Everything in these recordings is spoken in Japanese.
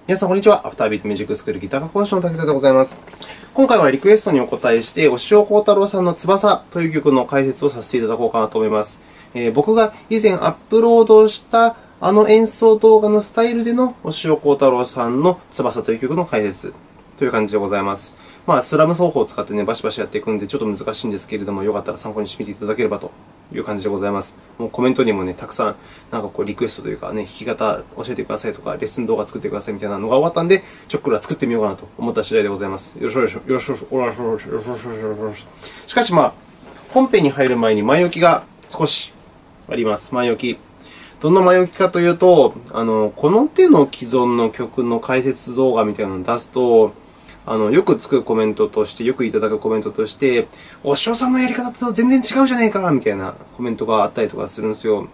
皆さん、こんにちは。アフタービートミュージックスクールギター科講師の竹澤でございます。今回はリクエストにお答えして、押尾コータローさんの翼という曲の解説をさせていただこうかなと思います。僕が以前アップロードしたあの演奏動画のスタイルでの押尾コータローさんの翼という曲の解説という感じでございます。スラム奏法を使ってバシバシやっていくんで、ちょっと難しいんですけれども、よかったら参考にしてみていただければという感じでございます。もうコメントにもたくさんリクエストというか弾き方教えてくださいとか、レッスン動画作ってくださいみたいなのが終わったんで、ちょっくら作ってみようかなと思った次第でございます。よろしくお願いします。よろしくお願いします。よろしくお願いします。しかし本編に入る前に前置きが少しあります。前置き。どんな前置きかというと、この手の既存の曲の解説動画みたいなのを出すと、よくつくコメントとして、よくいただくコメントとして、押尾さんのやり方と全然違うじゃねえかみたいなコメントがあったりとかするんですよ。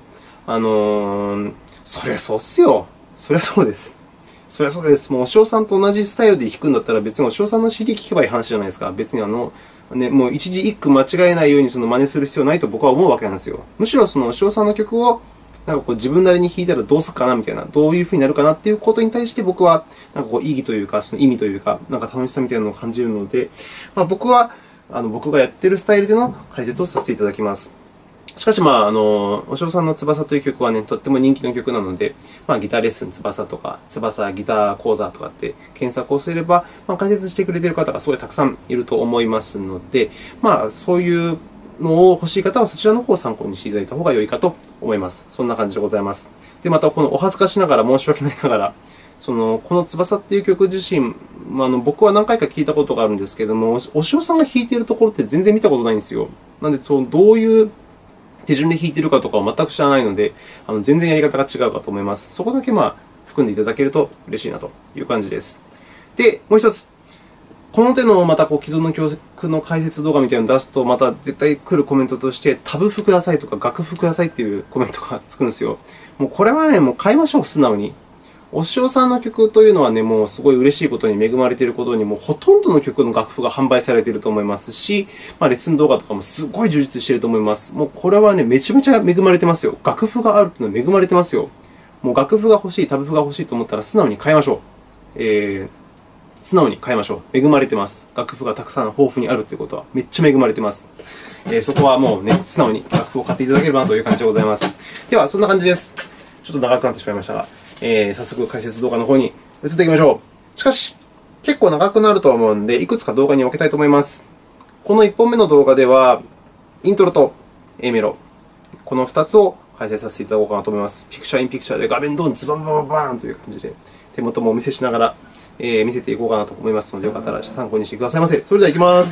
そりゃそうっすよ。そりゃそうです。そりゃそうです。もう押尾さんと同じスタイルで弾くんだったら、別に押尾さんの CD 聴けばいい話じゃないですか。別にもう一字一句間違えないように真似する必要ないと僕は思うわけなんですよ。むしろ押尾さんの曲を自分なりに弾いたらどうするかなみたいな、どういうふうになるかなっていうことに対して僕は意義というか、その意味というか、楽しさみたいなのを感じるので、僕は僕がやっているスタイルでの解説をさせていただきます。しかし押尾さんの翼という曲はとっても人気の曲なので、ギターレッスン翼とか、翼ギター講座とかって検索をすれば、解説してくれている方がすごいたくさんいると思いますので、そういうのを欲しい方はそちらの方を参考にしていただいた方が良いかと思います。そんな感じでございます。で、またこのお恥ずかしながら申し訳ないながら、この翼っていう曲自身、僕は何回か聞いたことがあるんですけれども、押尾さんが弾いているところって全然見たことないんですよ。なので、どういう手順で弾いているかとかを全く知らないので、全然やり方が違うかと思います。そこだけ含んでいただけると嬉しいなという感じです。で、もう一つ。この手の既存の曲の解説動画みたいなのを出すと、また絶対来るコメントとして、タブ譜くださいとか、楽譜くださいっていうコメントがつくんですよ。もうこれはもう買いましょう、素直に。押尾さんの曲というのはもうすごい嬉しいことに恵まれていることに、もうほとんどの曲の楽譜が販売されていると思いますし、レッスン動画とかもすごい充実していると思います。もうこれはめちゃめちゃ恵まれてますよ。楽譜があるっていうのは恵まれてますよ。もう楽譜が欲しい、タブ譜が欲しいと思ったら素直に買いましょう。素直に買いましょう。恵まれてます。楽譜がたくさん豊富にあるということはめっちゃ恵まれてます。そこはもう素直に楽譜を買っていただければなという感じでございます。では、そんな感じです。ちょっと長くなってしまいましたが、早速解説動画の方に移っていきましょう。しかし、結構長くなると思うので、いくつか動画に分けたいと思います。この1本目の動画では、イントロと A メロ、この2つを解説させていただこうかなと思います。ピクチャーインピクチャーで画面ドン、ズバンバンバンという感じで、手元もお見せしながら、見せていこうかなと思いますので、よかったら参考にしてくださいませ。それでは行きます。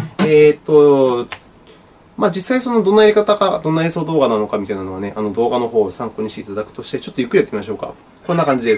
実際どんなやり方か、どんな演奏動画なのかみたいなのは動画の方を参考にしていただくとして、ちょっとゆっくりやってみましょうか。こんな感じです。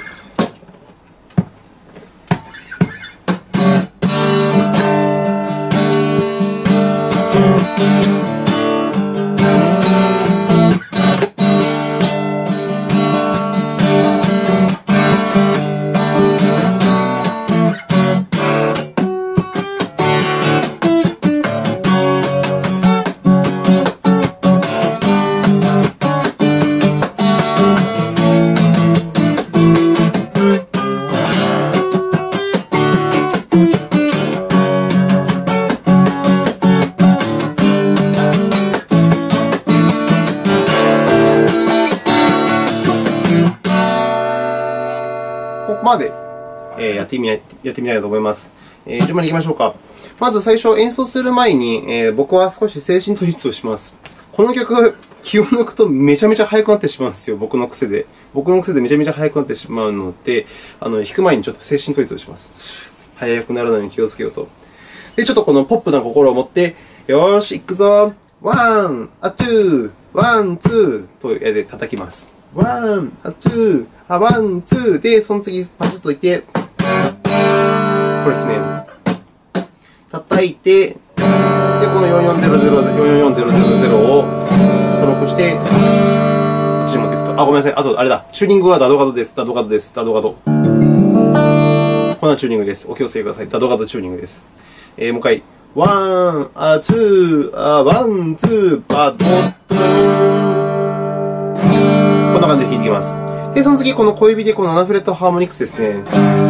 ここまでやってみたいと思います。順番に行きましょうか。まず最初、演奏する前に、僕は少し精神統一をします。この曲、気を抜くとめちゃめちゃ速くなってしまうんですよ。僕の癖で。めちゃめちゃ速くなってしまうので、弾く前にちょっと精神統一をします。速くならないように気をつけようと。で、ちょっとこのポップな心を持って、よーし、行くぞ。ワン、アチュー、ワン、ツーとで叩きます。ワン、アチュー、ワン、ツーで、その次、パチッといて、これですね。叩いて、で、この44000をストロークして、こっちに持っていくと。ごめんなさい。あと、あれだ。チューニングはダドガドです。ダドガドです。ダドガド。こんなチューニングです。お気をつけください。ダドガドチューニングです。もう一回。ワン、ツー、ワン、ツー、バドットン。こんな感じで弾いていきます。 で、その次、この小指でこの7フレットハーモニクスですね。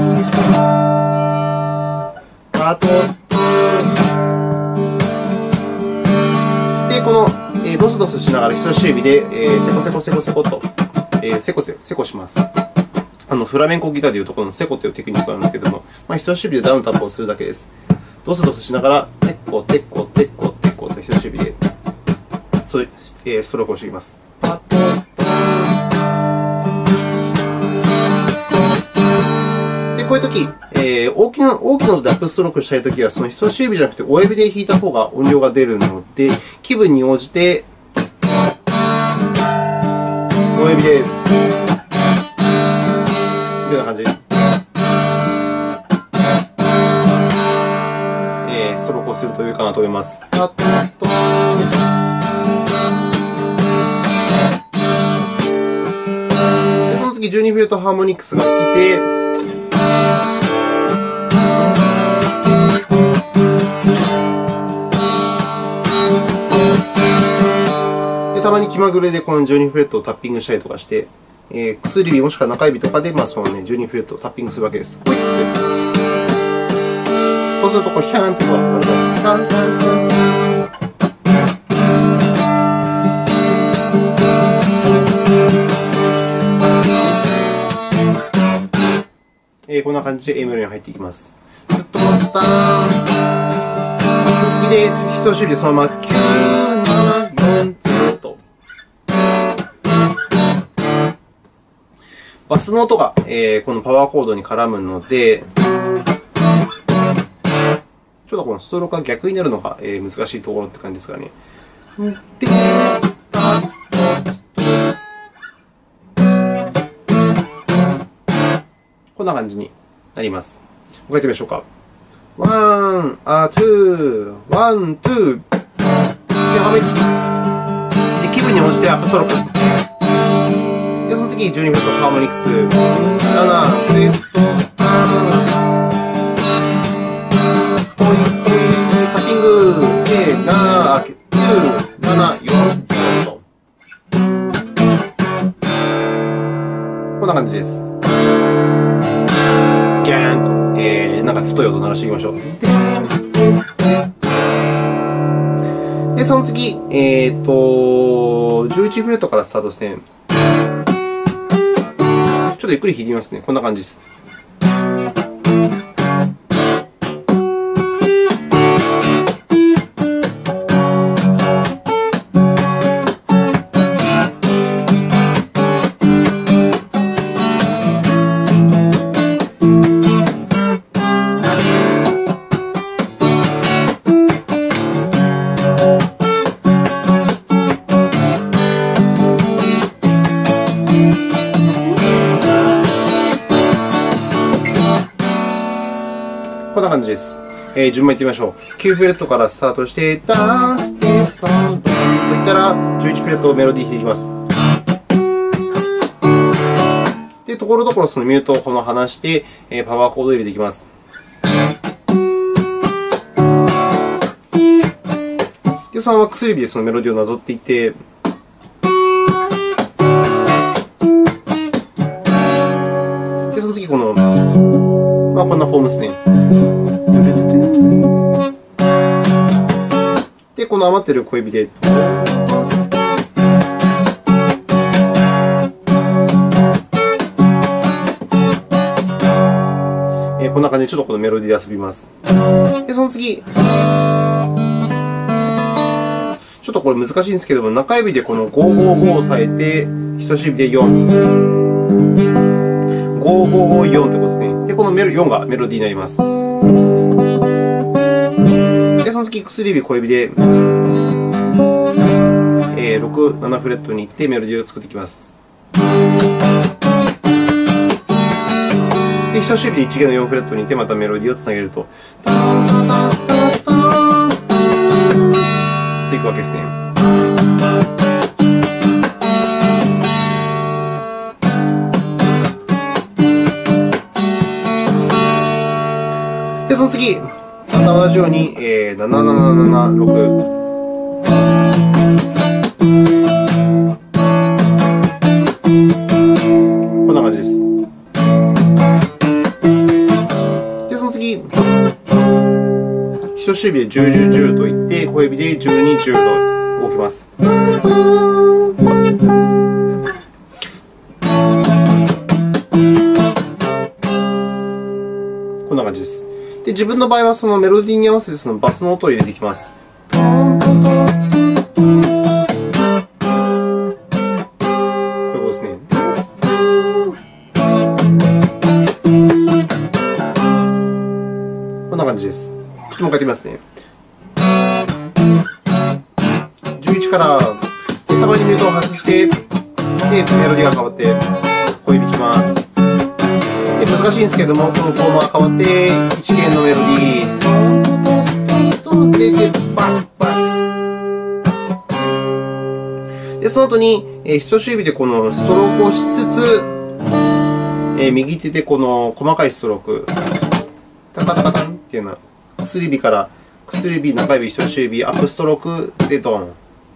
カトで、このドスドスしながら人差し指でセコセコセコセコとセコします。フラメンコギターでいうとこのセコというテクニックなんですけれども、人差し指でダウンタップをするだけです。ドスドスしながら、テッコ、テッコ、テッコ、テッコと人差し指でストロークをしていきます。で、こういうとき、大きな音でアップストロークしたいときは、その人差し指じゃなくて親指で弾いた方が音量が出るので、気分に応じて親指で、みたいな感じで、ストロークをするといいかなと思います。で、その次、12フレットハーモニクスが来て、たまに気まぐれでこの12フレットをタッピングしたりとかして、薬指もしくは中指とかで、その12フレットをタッピングするわけです。こうすると、ヒャーンとかあると、タンタンタン。こんな感じで A メロに入っていきます。ずっと次で人差し指でそのまま974ずっと。バスの音が、このパワーコードに絡むので、ちょっとこのストロークが逆になるのが、難しいところって感じですかね。で、こんな感じになります。もう一回やってみましょうか。ワン、ツー、ワン、ツー。で、ハーモニクス。で、気分に応じてアップストローク。で、その次、12フレットハーモニクス。7、ツイスト、タッピング。で、7、9、7、4、ずっと。こんな感じです。ギャーンと、なんか太い音を鳴らしていきましょう。で、その次、11フレットからスタートですね。ちょっとゆっくり弾いてみますね。こんな感じです。こんな感じです。順番いってみましょう。9フレットからスタートして、ダンステスタンといったら、11フレットをメロディー弾いていきます。で、ところどころそのミュートを離して、パワーコードを入れていきます。で、そのまま薬指でそのメロディーをなぞっていって、で、その次、この、こんなフォームですね。で、この余っている小指で、こんな感じでちょっとこのメロディーで遊びます。で、その次、ちょっとこれ難しいんですけども、中指でこの555を押さえて、人差し指で4。554ってことですね。で、この4がメロディーになります。で、その次、薬指、小指で、6、7フレットに行ってメロディーを作っていきます。で、人差し指で1弦の4フレットに行ってまたメロディーをつなげると、といくわけですね。で、その次、また同じように、7776。 次、人差し指で10、10といって、小指で12、10と動きます。こんな感じです。で、自分の場合はそのメロディーに合わせてそのバスの音を入れていきます。こういうことですね。こんな感じです。ちょっともう一回やってみますね。11から、たまにミュートを外して、で、メロディーが変わって、小指弾きます。で、難しいんですけども、このフォームが変わって、一弦のメロディー、で、バス、バス。で、その後に、人差し指でこのストロークをしつつ、右手でこの細かいストローク、タカタカタンっていうのは、薬指から、薬指、中指、人差し指、アップストロークでドン。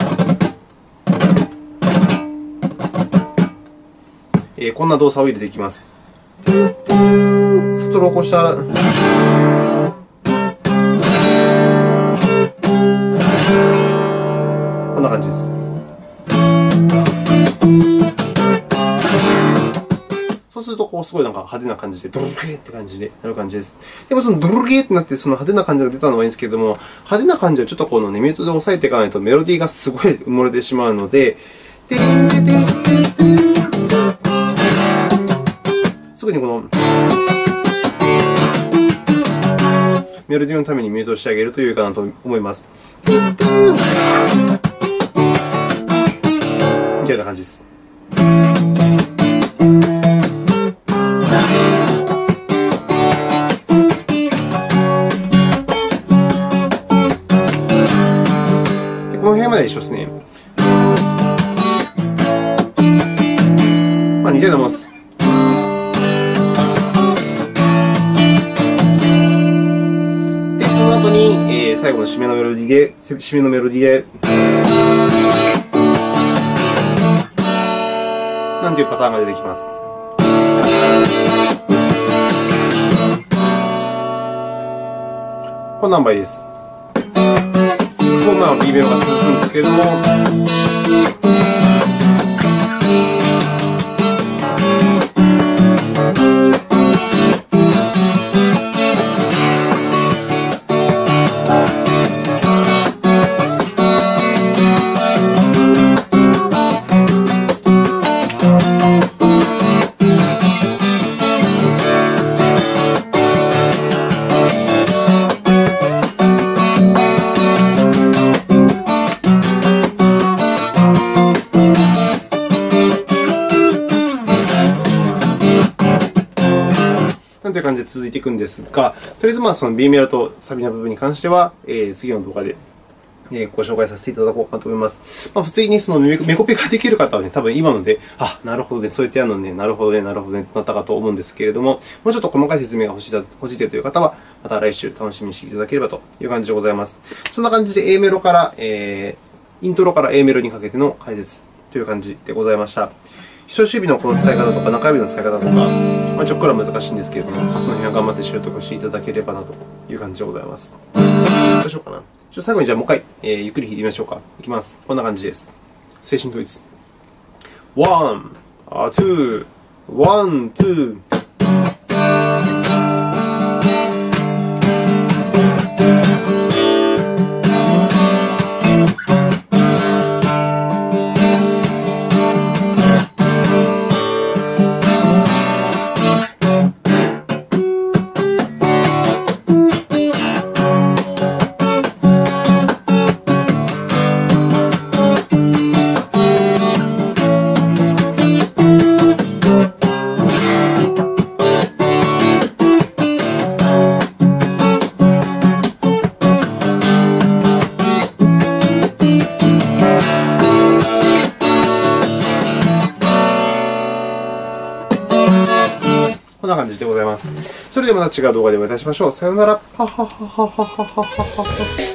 こんな動作を入れていきます。ストロークをしたら、こんな感じです。そうすると、すごい派手な感じで、ドルゲーって感じでなる感じです。でも、そのドルゲーってなって、その派手な感じが出たのはいいんですけれども、派手な感じはちょっとこのミュートで押さえていかないとメロディーがすごい埋もれてしまうので、すぐにこのメロディーのためにミュートしてあげると良いかなと思います。みたいな感じです。で、この辺まで一緒ですね。似たようなものです。最後の締めのメロディーで、なんていうパターンが出てきます。こんな場合です。このまま B メロが続くんですけれども、という感じで続いていくんですが、とりあえずその B メロとサビの部分に関しては、次の動画でご紹介させていただこうかと思います。普通にそのメコピができる方は多分今ので、なるほどね、そうやってやるのね、なるほどね、なるほどね、となったかと思うんですけれども、もうちょっと細かい説明が欲しいという方は、また来週楽しみにしていただければという感じでございます。そんな感じで A メロから、イントロから A メロにかけての解説という感じでございました。人差し指のこの使い方とか、中指の使い方とか、ちょっくら難しいんですけれども、その辺は頑張って習得していただければなという感じでございます。どうしようかな。最後にじゃあもう一回、ゆっくり弾いてみましょうか。いきます。こんな感じです。精神統一。1、2、1、2。こんな感じでございます。それではまた違う動画でお会いいたしましょう。さようなら。はははははははは。